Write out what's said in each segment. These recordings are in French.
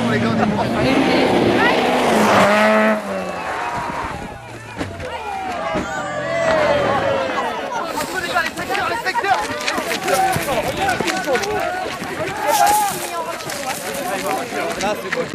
les gars, là, c'est bon.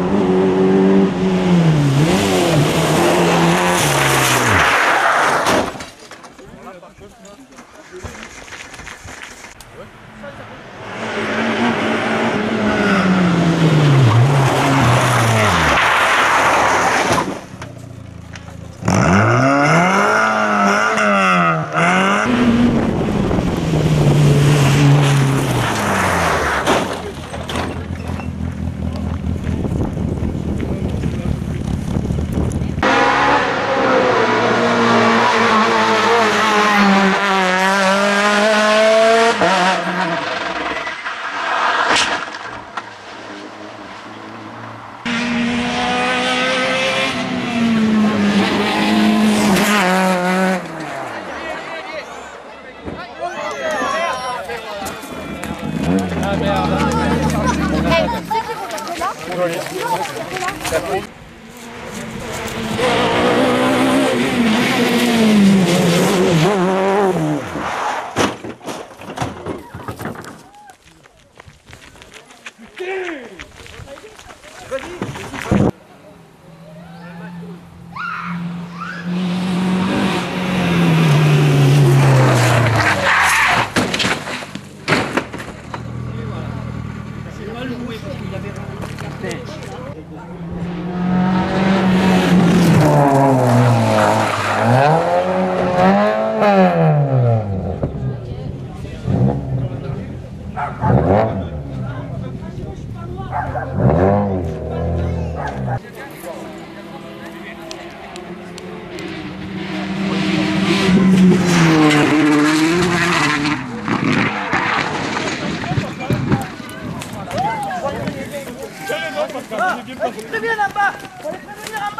Préviens en bas! Faut les prévenir en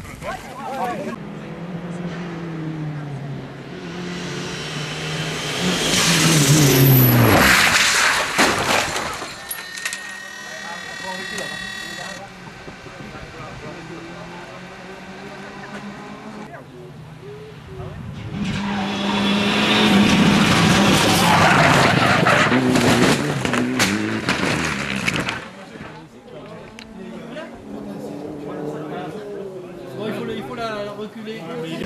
bas! Il faut la reculer.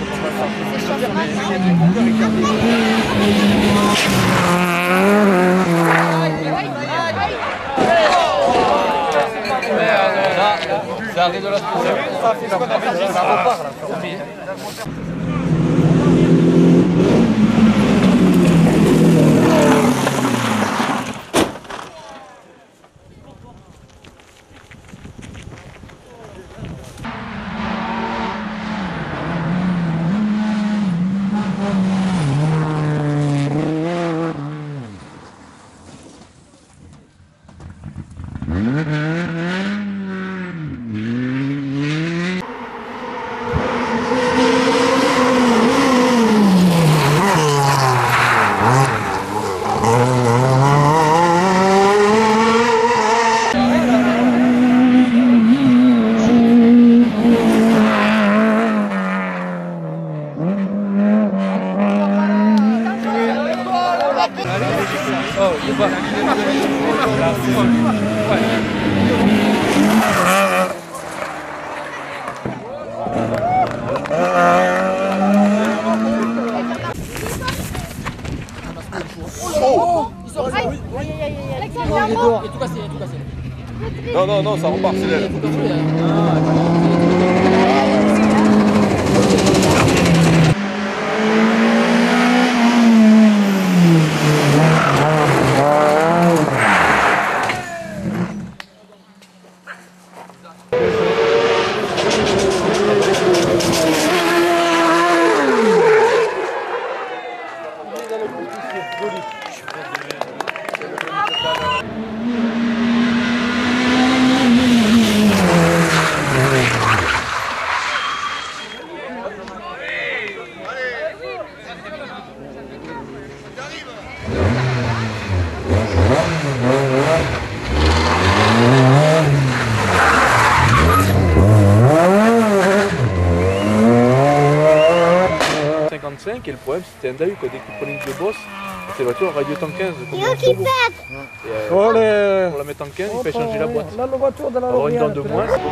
C'est arrêt de la spéciale. Ça fait ce qu'on avait dit, ça repart là. Non, non, non, ça repart, c'est l'aile. 5 et le problème c'était un DAU quoi. Dès que tu prenais une de boss, cette voiture radio temps 15 comme Yo un qui turbo. pète. Et, Oh, les... pour la mettre en 15, il fait changer la boîte. La voiture de la Avoir une dent de L'Oréal, moins.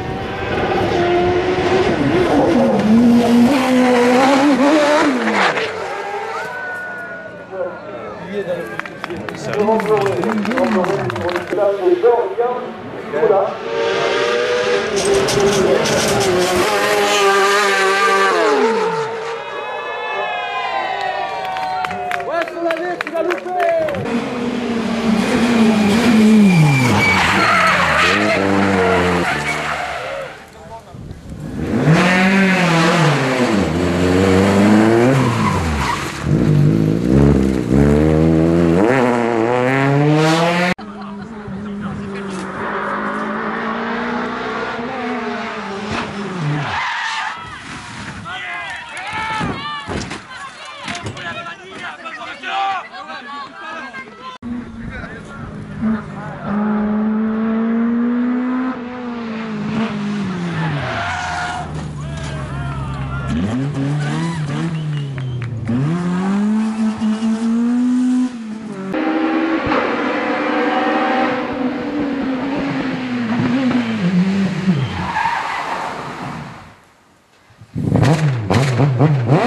Ouais, sur la ligne, tu l'as loupé. Thank you.